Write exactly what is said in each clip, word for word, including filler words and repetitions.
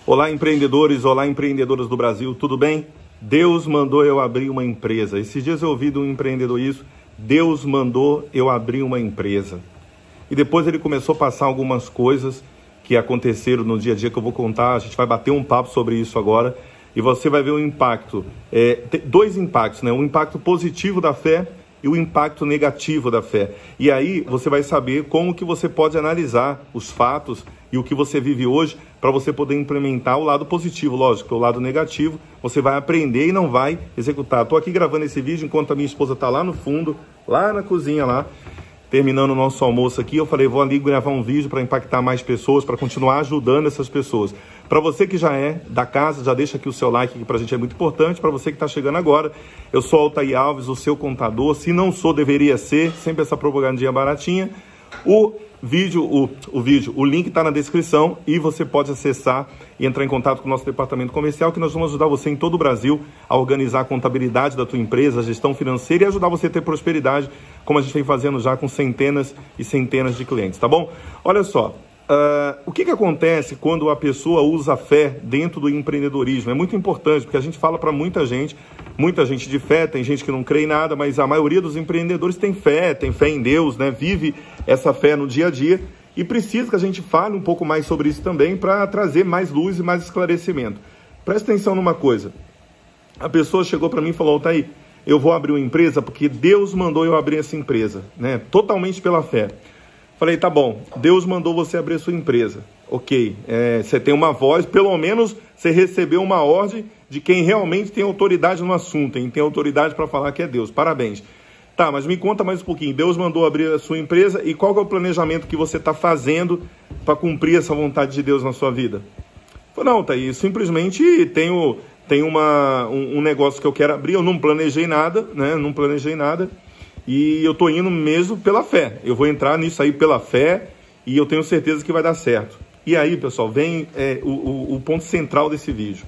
Olá, empreendedores, olá, empreendedoras do Brasil, tudo bem? Deus mandou eu abrir uma empresa. Esses dias eu ouvi de um empreendedor isso, Deus mandou eu abrir uma empresa. E depois ele começou a passar algumas coisas que aconteceram no dia a dia que eu vou contar, a gente vai bater um papo sobre isso agora, e você vai ver o impacto, é, tem dois impactos, né? O impacto positivo da fé e o impacto negativo da fé. E aí você vai saber como que você pode analisar os fatos e o que você vive hoje para você poder implementar o lado positivo. Lógico, o lado negativo você vai aprender e não vai executar. Estou aqui gravando esse vídeo enquanto a minha esposa está lá no fundo, lá na cozinha, lá, terminando o nosso almoço aqui. Eu falei, vou ali gravar um vídeo para impactar mais pessoas, para continuar ajudando essas pessoas. Para você que já é da casa, já deixa aqui o seu like, que para a gente é muito importante. Para você que está chegando agora, eu sou Altair Alves, o seu contador. Se não sou, deveria ser. Sempre essa propagandinha baratinha. O vídeo, o, o vídeo, o link está na descrição e você pode acessar e entrar em contato com o nosso departamento comercial, que nós vamos ajudar você em todo o Brasil a organizar a contabilidade da tua empresa, a gestão financeira e ajudar você a ter prosperidade, como a gente vem fazendo já com centenas e centenas de clientes, tá bom? Olha só. Uh, o que, que acontece quando a pessoa usa a fé dentro do empreendedorismo? É muito importante, porque a gente fala para muita gente, muita gente de fé, tem gente que não crê em nada, mas a maioria dos empreendedores tem fé, tem fé em Deus, né? Vive essa fé no dia a dia e precisa que a gente fale um pouco mais sobre isso também para trazer mais luz e mais esclarecimento. Presta atenção numa coisa, a pessoa chegou para mim e falou, Altair, eu vou abrir uma empresa porque Deus mandou eu abrir essa empresa, né? Totalmente pela fé. Falei, tá bom, Deus mandou você abrir a sua empresa. Ok, é, você tem uma voz, pelo menos você recebeu uma ordem de quem realmente tem autoridade no assunto, hein? Tem autoridade para falar que é Deus, parabéns. Tá, mas me conta mais um pouquinho, Deus mandou abrir a sua empresa e qual que é o planejamento que você está fazendo para cumprir essa vontade de Deus na sua vida? Falei, não, tá aí, simplesmente tenho, tenho uma, um, um negócio que eu quero abrir, eu não planejei nada, né? Não planejei nada. E eu estou indo mesmo pela fé. Eu vou entrar nisso aí pela fé e eu tenho certeza que vai dar certo. E aí, pessoal, vem é, o, o, o ponto central desse vídeo.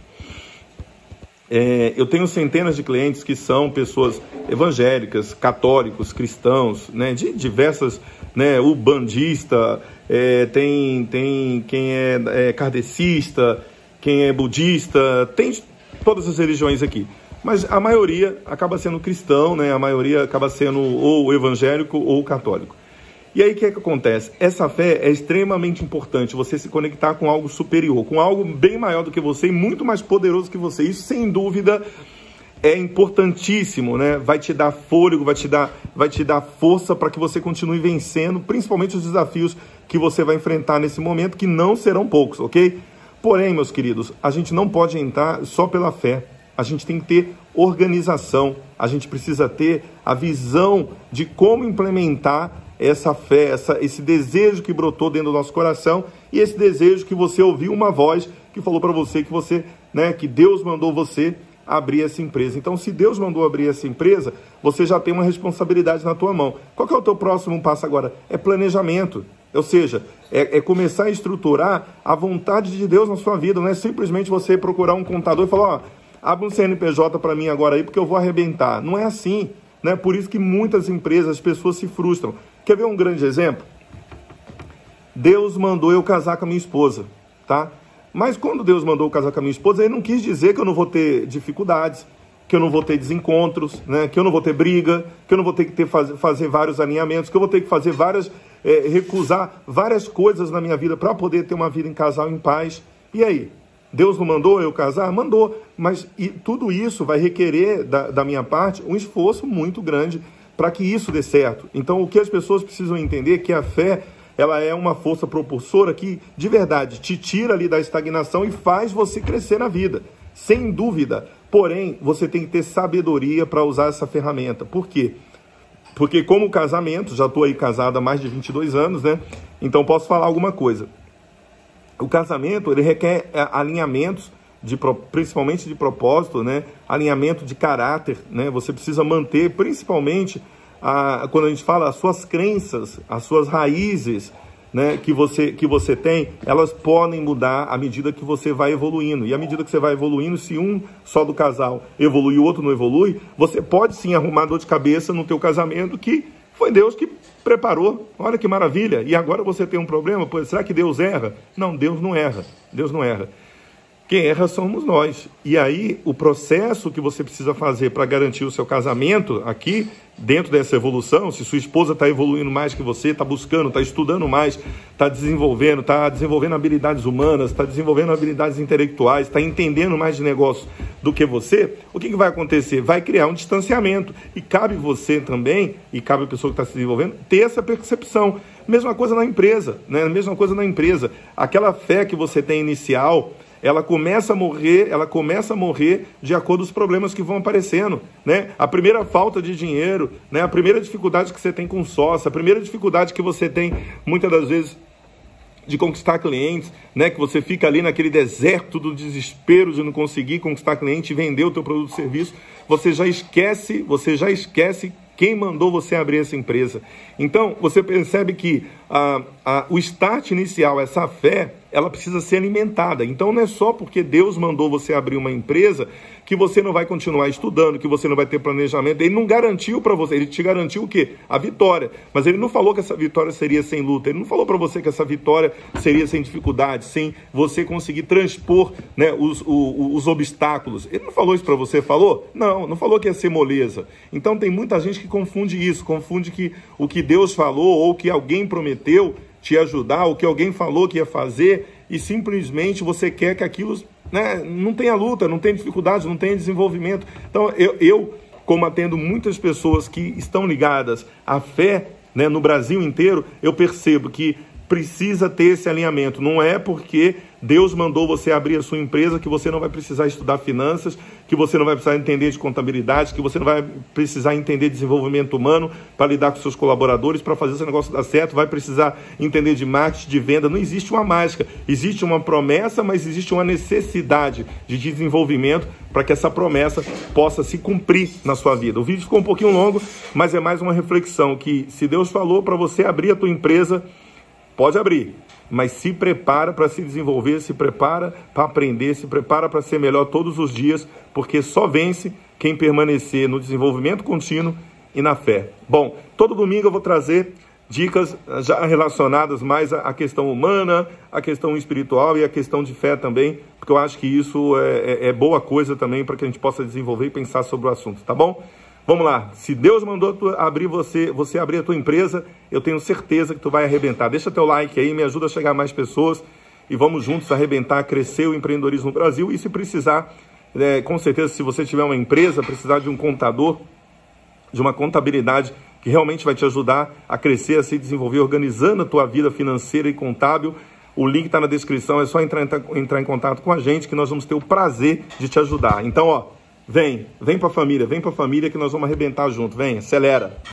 É, eu tenho centenas de clientes que são pessoas evangélicas, católicos, cristãos, né, de diversas, né, ubandista, é, tem, tem quem é, é kardecista, quem é budista, tem todas as religiões aqui. Mas a maioria acaba sendo cristão, né? A maioria acaba sendo ou evangélico ou católico. E aí o que é que acontece? Essa fé é extremamente importante, você se conectar com algo superior, com algo bem maior do que você e muito mais poderoso que você. Isso, sem dúvida, é importantíssimo, né? Vai te dar fôlego, vai te dar, vai te dar força para que você continue vencendo, principalmente os desafios que você vai enfrentar nesse momento, que não serão poucos, ok? Porém, meus queridos, a gente não pode entrar só pela fé. A gente tem que ter organização, a gente precisa ter a visão de como implementar essa fé, essa, esse desejo que brotou dentro do nosso coração e esse desejo que você ouviu uma voz que falou para você que você, né, que Deus mandou você abrir essa empresa. Então, se Deus mandou abrir essa empresa, você já tem uma responsabilidade na tua mão. Qual que é o teu próximo passo agora? É planejamento. Ou seja, é, é começar a estruturar a vontade de Deus na sua vida. Não é simplesmente você procurar um contador e falar, ó, abre um C N P J para mim agora aí, porque eu vou arrebentar. Não é assim, né? Por isso que muitas empresas, as pessoas se frustram. Quer ver um grande exemplo? Deus mandou eu casar com a minha esposa, tá? Mas quando Deus mandou eu casar com a minha esposa, ele não quis dizer que eu não vou ter dificuldades, que eu não vou ter desencontros, né? Que eu não vou ter briga, que eu não vou ter que ter, fazer, fazer vários alinhamentos, que eu vou ter que fazer várias, é, recusar várias coisas na minha vida para poder ter uma vida em casal em paz. E aí? Deus não mandou eu casar? Mandou, mas e tudo isso vai requerer da, da minha parte um esforço muito grande para que isso dê certo. Então, o que as pessoas precisam entender é que a fé, ela é uma força propulsora que, de verdade, te tira ali da estagnação e faz você crescer na vida, sem dúvida. Porém, você tem que ter sabedoria para usar essa ferramenta. Por quê? Porque como casamento, já estou aí casado há mais de vinte e dois anos, né? Então, posso falar alguma coisa. O casamento, ele requer alinhamentos, de, principalmente de propósito, né? Alinhamento de caráter, né? Você precisa manter, principalmente, a, quando a gente fala, as suas crenças, as suas raízes, né? que, você, que você tem, elas podem mudar à medida que você vai evoluindo. E à medida que você vai evoluindo, se um só do casal evolui e o outro não evolui, você pode sim arrumar dor de cabeça no teu casamento, que foi Deus que preparou. Olha que maravilha. E agora você tem um problema? Pois, será que Deus erra? Não, Deus não erra. Deus não erra. Quem erra somos nós. E aí, o processo que você precisa fazer para garantir o seu casamento aqui, dentro dessa evolução, se sua esposa está evoluindo mais que você, está buscando, está estudando mais, está desenvolvendo, está desenvolvendo habilidades humanas, está desenvolvendo habilidades intelectuais, está entendendo mais de negócio do que você, o que, que vai acontecer? Vai criar um distanciamento. E cabe você também, e cabe a pessoa que está se desenvolvendo, ter essa percepção. Mesma coisa na empresa, né? Mesma coisa na empresa. Aquela fé que você tem inicial, ela começa a morrer, ela começa a morrer de acordo com os problemas que vão aparecendo, né? A primeira falta de dinheiro, né? A primeira dificuldade que você tem com sócio, a primeira dificuldade que você tem, muitas das vezes, de conquistar clientes, né? Que você fica ali naquele deserto do desespero de não conseguir conquistar cliente e vender o teu produto e serviço, você já esquece, você já esquece quem mandou você abrir essa empresa. Então, você percebe que ah, ah, o start inicial, essa fé, ela precisa ser alimentada. Então, não é só porque Deus mandou você abrir uma empresa que você não vai continuar estudando, que você não vai ter planejamento. Ele não garantiu para você, ele te garantiu o quê? A vitória. Mas ele não falou que essa vitória seria sem luta, ele não falou para você que essa vitória seria sem dificuldade, sem você conseguir transpor, né, os, os, os obstáculos. Ele não falou isso para você, falou? Não, não falou que ia ser moleza. Então, tem muita gente que confunde isso, confunde que o que Deus falou ou que alguém prometeu te ajudar, o que alguém falou que ia fazer, e simplesmente você quer que aquilo, né, não tenha luta, não tenha dificuldade, não tenha desenvolvimento. Então, eu, eu como atendo muitas pessoas que estão ligadas à fé, né, no Brasil inteiro, eu percebo que precisa ter esse alinhamento. Não é porque Deus mandou você abrir a sua empresa que você não vai precisar estudar finanças, que você não vai precisar entender de contabilidade, que você não vai precisar entender de desenvolvimento humano para lidar com seus colaboradores, para fazer esse negócio dar certo, vai precisar entender de marketing, de venda. Não existe uma mágica, existe uma promessa, mas existe uma necessidade de desenvolvimento para que essa promessa possa se cumprir na sua vida. O vídeo ficou um pouquinho longo, mas é mais uma reflexão que se Deus falou para você abrir a tua empresa, pode abrir, mas se prepara para se desenvolver, se prepara para aprender, se prepara para ser melhor todos os dias, porque só vence quem permanecer no desenvolvimento contínuo e na fé. Bom, todo domingo eu vou trazer dicas já relacionadas mais à questão humana, à questão espiritual e à questão de fé também, porque eu acho que isso é, é, é boa coisa também para que a gente possa desenvolver e pensar sobre o assunto, tá bom? Vamos lá, se Deus mandou tu abrir você, você abrir a tua empresa, eu tenho certeza que tu vai arrebentar. Deixa teu like aí, me ajuda a chegar a mais pessoas e vamos juntos arrebentar, crescer o empreendedorismo no Brasil. E se precisar, é, com certeza, se você tiver uma empresa, precisar de um contador, de uma contabilidade que realmente vai te ajudar a crescer, a se desenvolver, organizando a tua vida financeira e contábil, o link está na descrição, é só entrar, entrar em contato com a gente que nós vamos ter o prazer de te ajudar. Então, ó, Vem, vem para a família, vem para a família que nós vamos arrebentar junto. Vem, acelera.